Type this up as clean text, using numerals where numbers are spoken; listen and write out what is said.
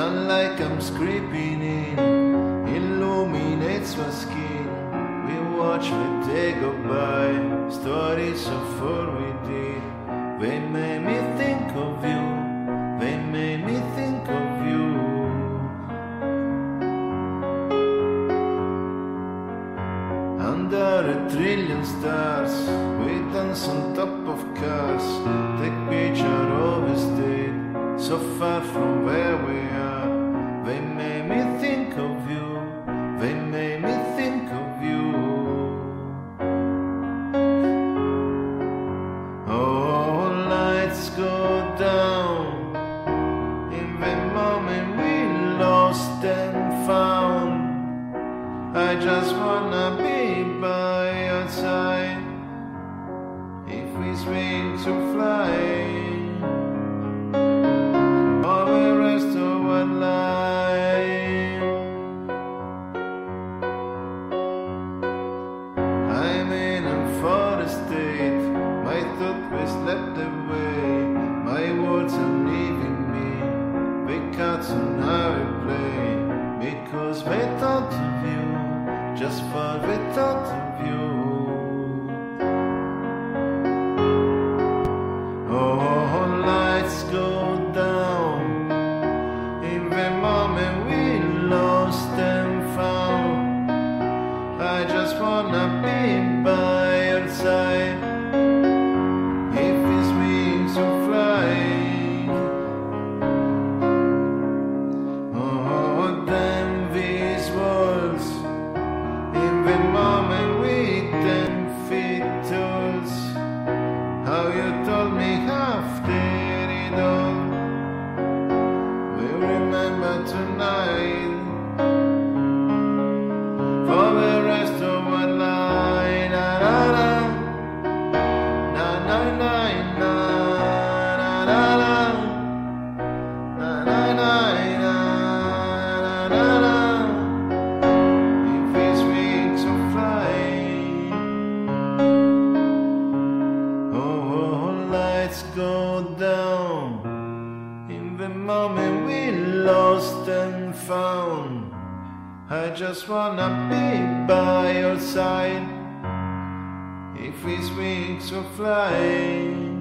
Sunlight comes creeping in, illuminates my skin. We watch the day go by, stories so far we did. They made me think of you, they made me think of you. Under a trillion stars, we dance on top of cars. Take picture of the state, so far from where we are. They made me think of you, they made me think of you. Oh, lights go down in the moment we lost and found. I just wanna be by your side. If we swing to fly all the rest of our life. I'm in a forest state, my thought was slept away. My words are leaving me, they cut on how I play. Because they thought of you, just for the thought of you. Oh, lights go down in the moment we lost and found. I just wanna be by your side. If it's wings to fly, oh, then these words in the moment with them feet tools. How you told me after it all, we'll remember tonight for the rest of our life. Na na na, na na na na, na na na, na na na na, na na. If it's wings of flying, oh, lights go down in the moment we lost and found. I just wanna be by your side. If it's wings of flying.